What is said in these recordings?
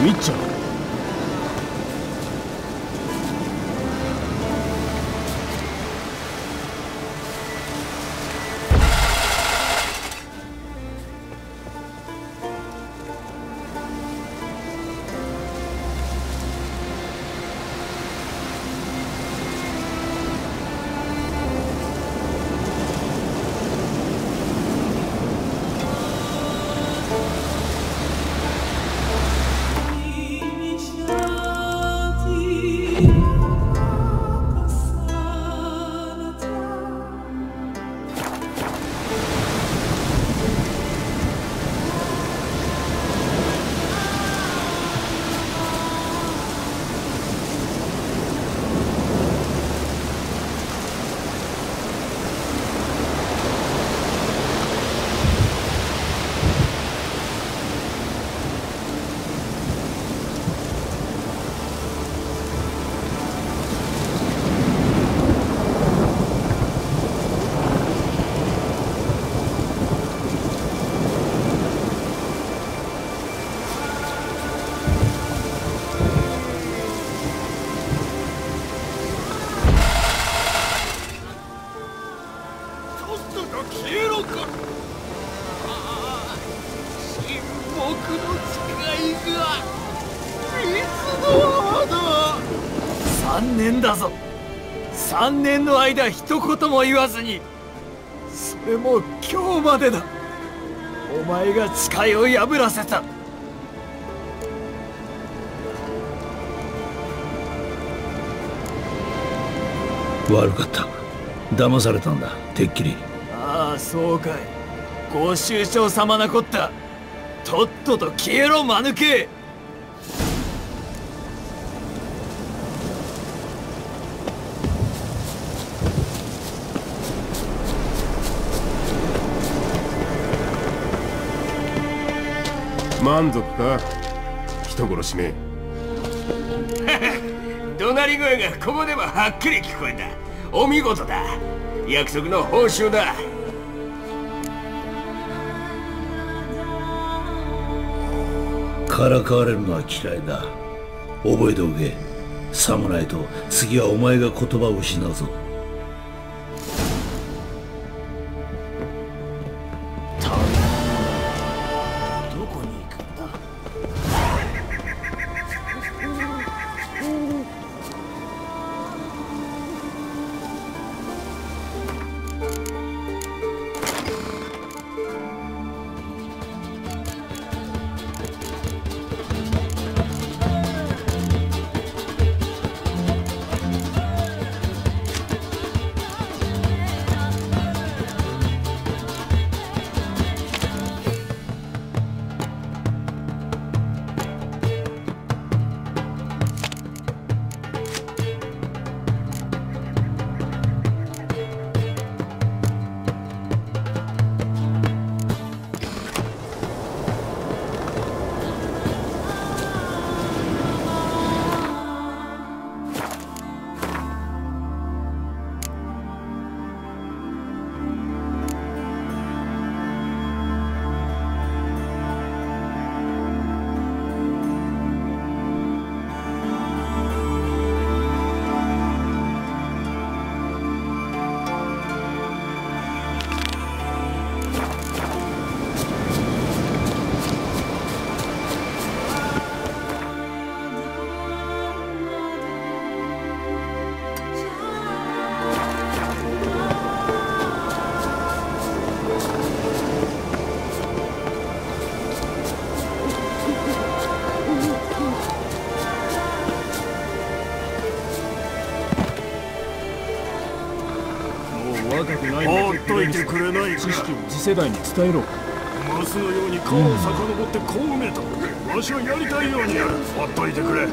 みっちゃん。 3年だぞ。3年の間一言も言わずに、それも今日までだ。お前が誓いを破らせた。 悪かった。騙されたんだ、てっきり。 ああ、そうかい。ご愁傷様なこった。とっとと消えろ、間抜け。 満足か、人殺しめ。 怒鳴り声がここでもはっきり聞こえた。お見事だ。約束の報酬だ。 からかわれるのは嫌いだ。覚えておけ。侍と次はお前が言葉を失うぞ。 放っといてくれないか。 知識を次世代に伝えろ。 マスのように川を遡ってこう埋めた。わしはやりたいようにやる。放っといてくれ。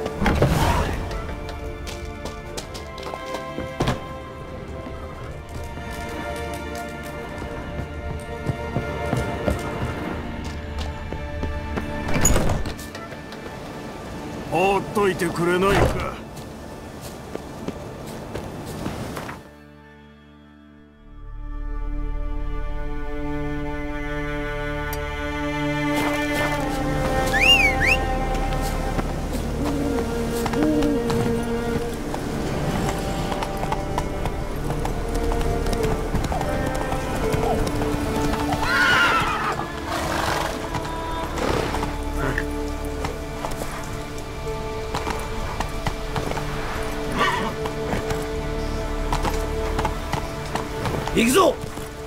放っといてくれないか。 行くぞ。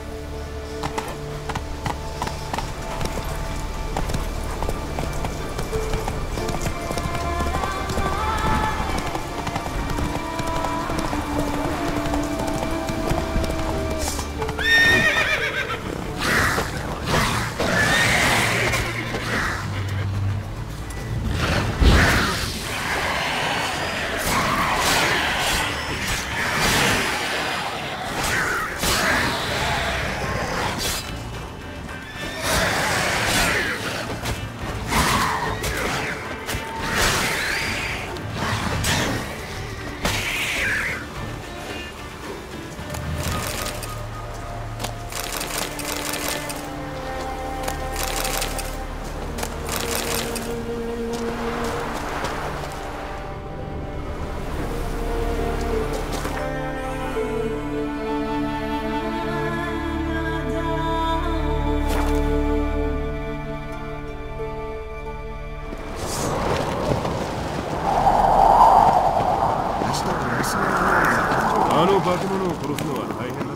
あの化け物を殺すのは大変だ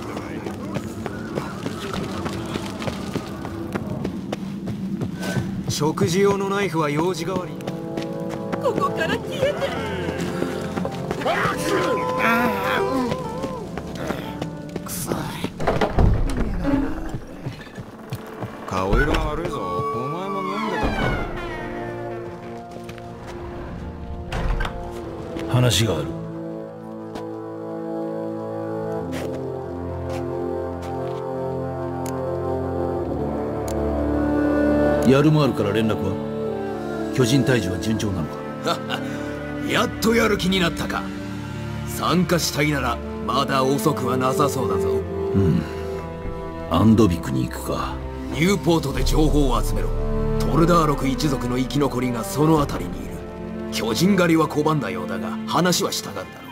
ったかい。 食事用のナイフは用事代わり。 ここから消えて。 臭い。顔色が悪いぞ。お前も飲んでたのか。 話がある。ヤルマールから連絡は？巨人退治は順調なのか？ やっとやる気になったか。参加したいならまだ遅くはなさそうだぞ。 アンドビクに行くか。 ニューポートで情報を集めろ。トルダーロク一族の生き残りがその辺りにいる。巨人狩りは拒んだようだが話はしたがるだろ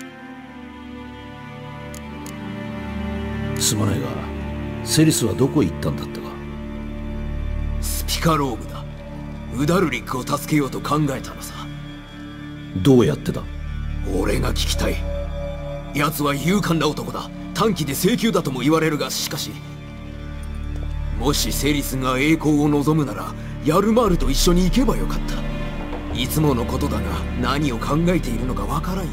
う。すまないがセリスはどこへ行ったんだったか？ スピカローグだ。ウダルリックを助けようと考えたのさ。 どうやってだ？ 俺が聞きたい。奴は勇敢な男だ。短期で請求だとも言われるが、しかしもしセリスが栄光を望むならヤルマールと一緒に行けばよかった。いつものことだが何を考えているのかわからんよ。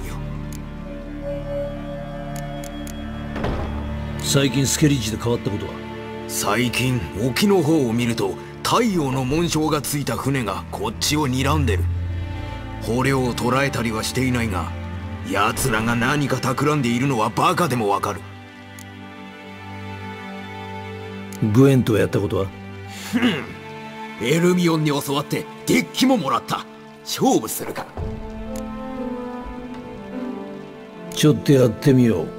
最近スケリッジで変わったことは？ 最近沖の方を見ると太陽の紋章がついた船がこっちを睨んでる。捕虜を捕らえたりはしていないが、奴らが何か企んでいるのはバカでもわかる。 グエンとやったことは？ エルミオンに教わってデッキももらった。勝負するか？ ちょっとやってみよう。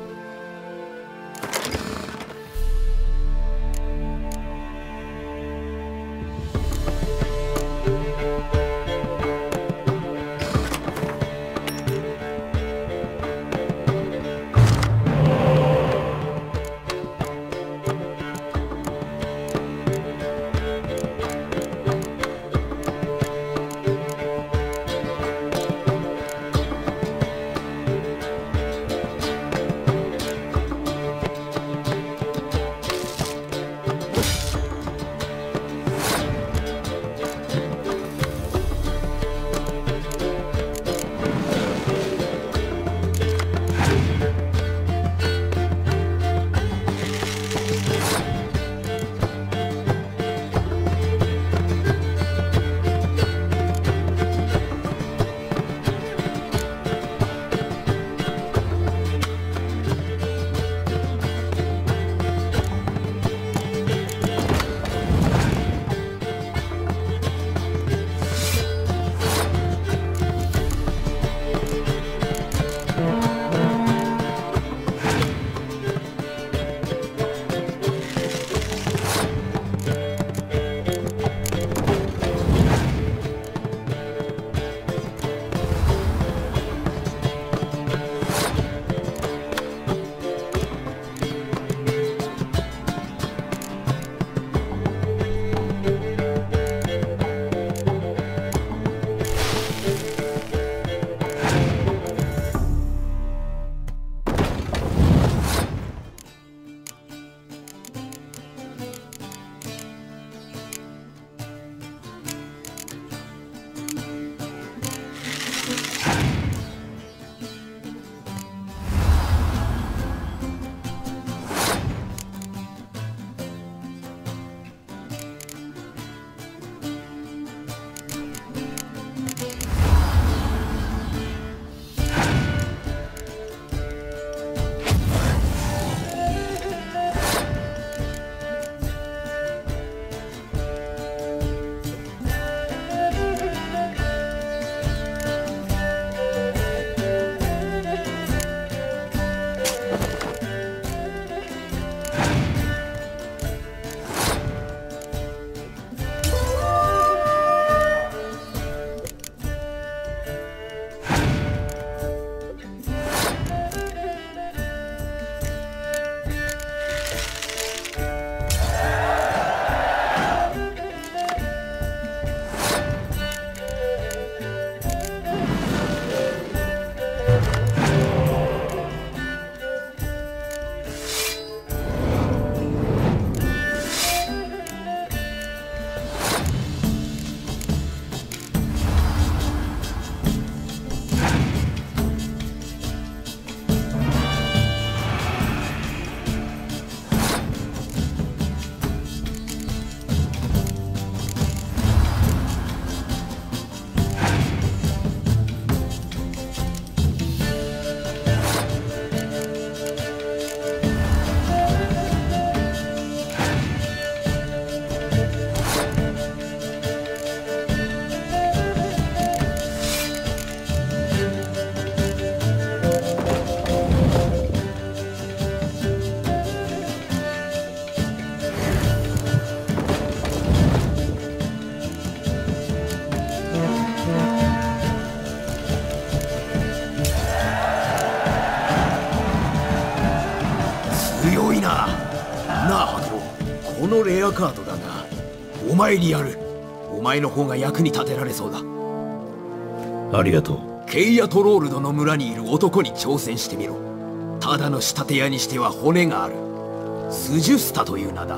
のレアカードだな。お前にやる。お前の方が役に立てられそうだ。 ありがとう。 ケイアトロールドの村にいる男に挑戦してみろ。ただの仕立て屋にしては骨がある。スジュスタという名だ。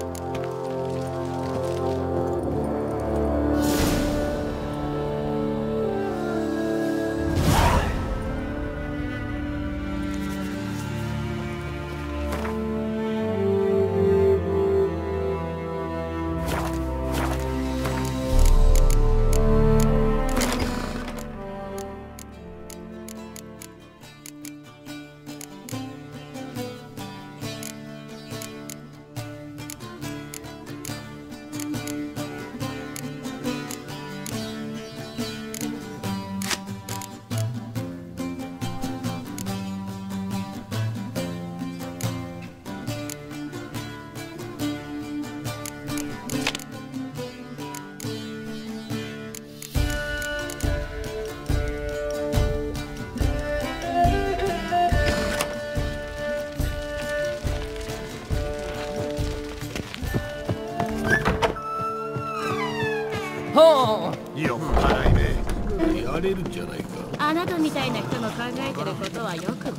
よく払いね。やれるんじゃないか。 あなたみたいな人の考えてることはよくわかる。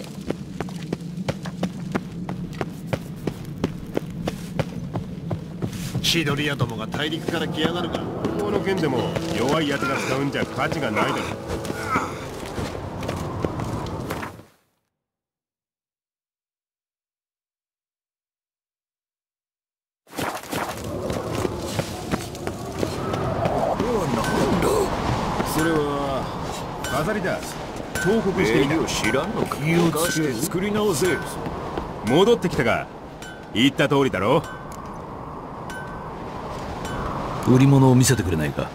千鳥屋どもが大陸から来やがるが、この剣でも弱い奴が使うんじゃ価値がないだろう。それは飾りだ。報告してみた。 知らんのか。気をつけ作り直せ。 戻ってきたか。言った通りだろ。 売り物を見せてくれないか。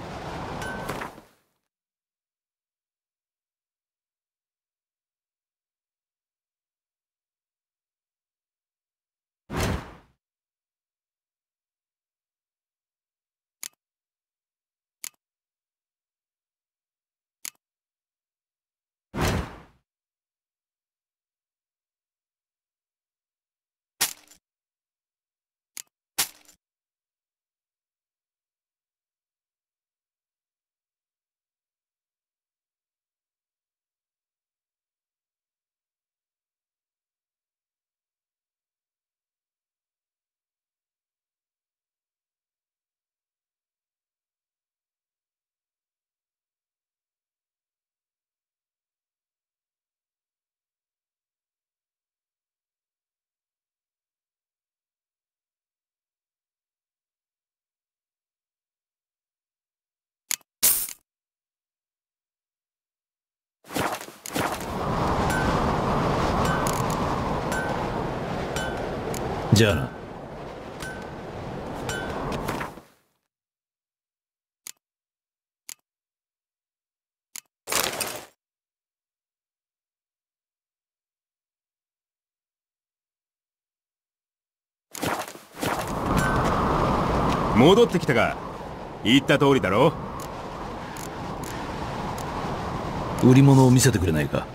じゃあな。 戻ってきたか。言った通りだろ。 売り物を見せてくれないか。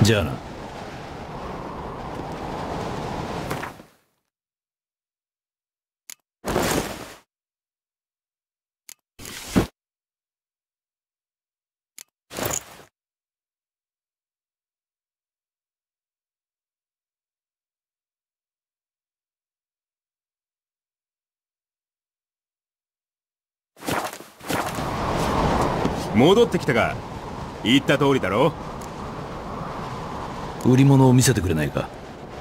じゃあな。 戻ってきたか。言った通りだろ。 売り物を見せてくれないか。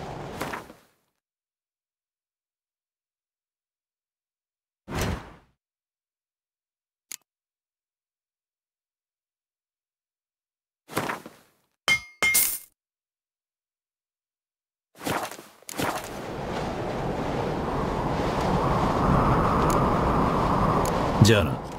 じゃあな。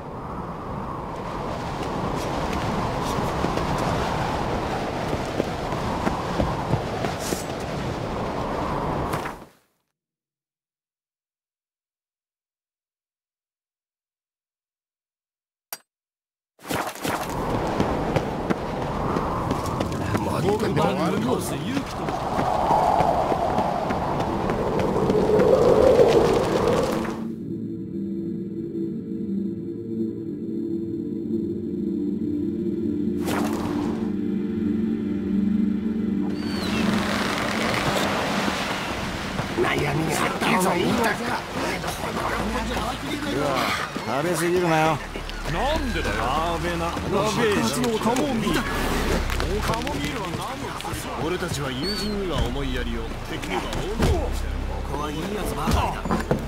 食べ過ぎるなよ。 なんでだよ。やべえな。やべえしのカモミール。カモミールは何の。 俺たちは友人には思いやりを、敵には大物をしてる。 ここはいいやつばかりだ。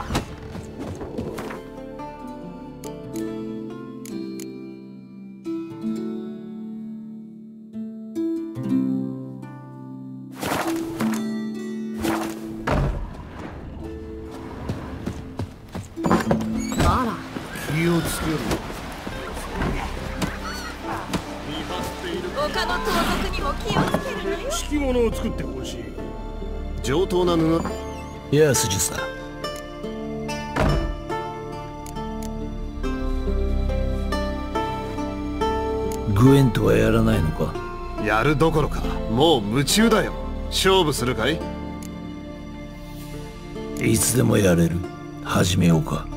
気をつけろ。 他の盗賊にも気をつけるのよ。 敷物を作ってほしい。 上等な布。 いや、スジスだ。グエンとはやらないのか。 やるどころか、もう夢中だよ。勝負するかい？ いつでもやれる。始めようか。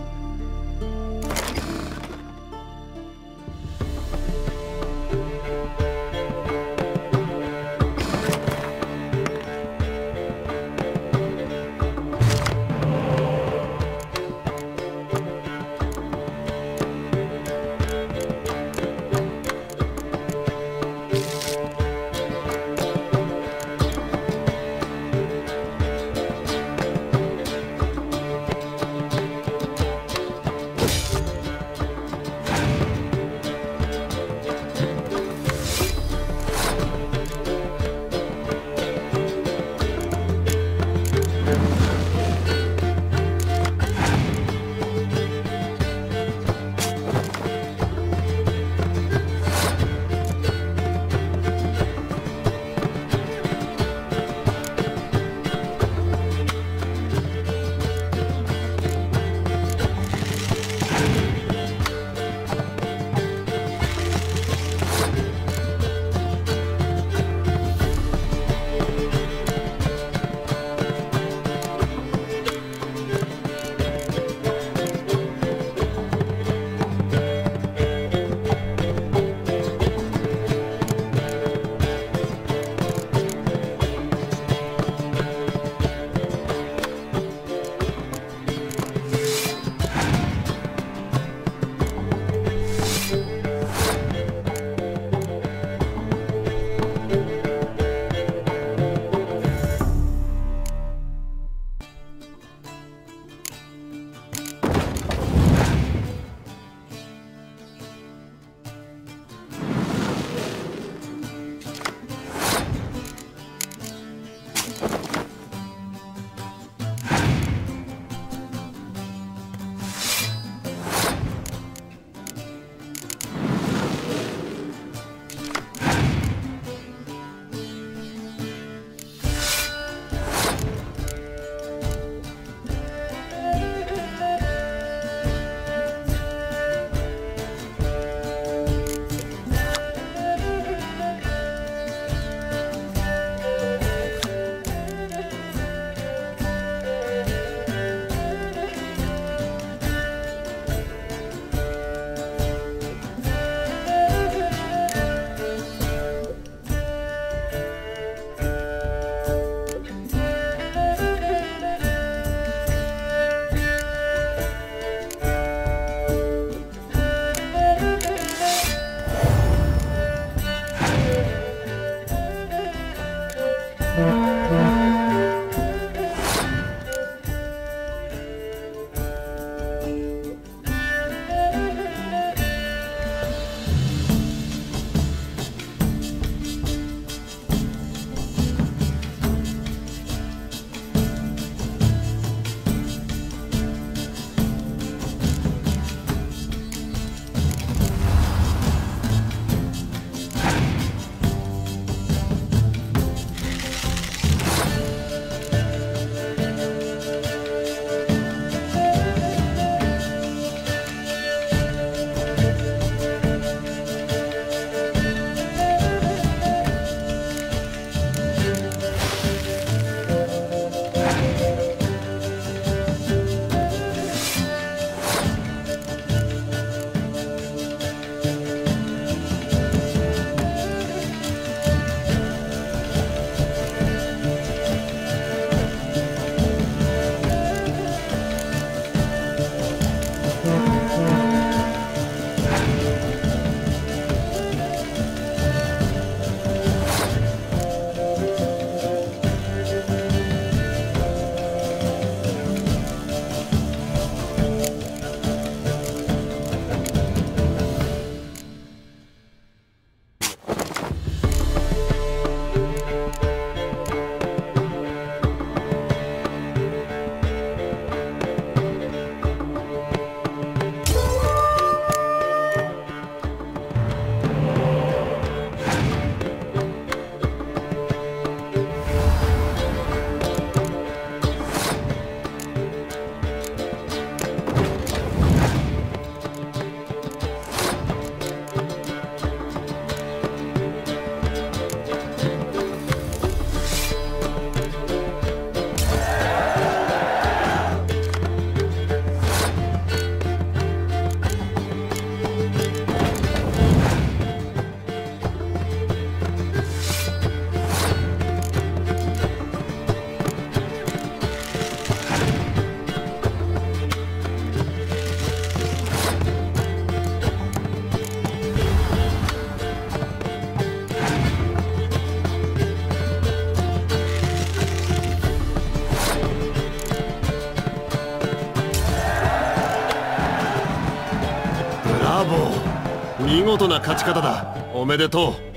見事な勝ち方だ。おめでとう。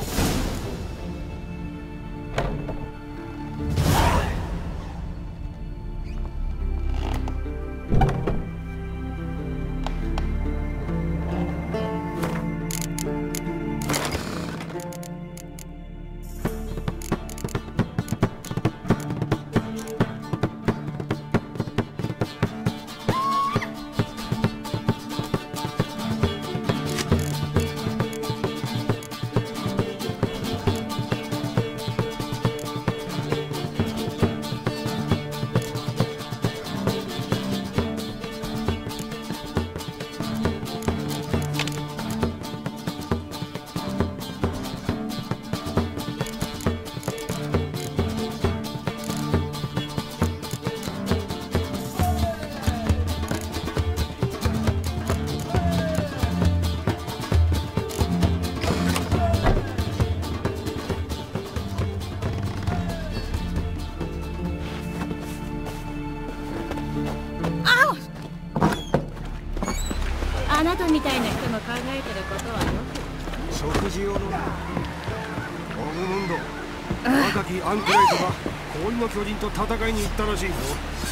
あなたみたいな人の考えてることはよ食事用のオグムンド、若きアンクライトが氷の巨人と戦いに行ったらしいぞ。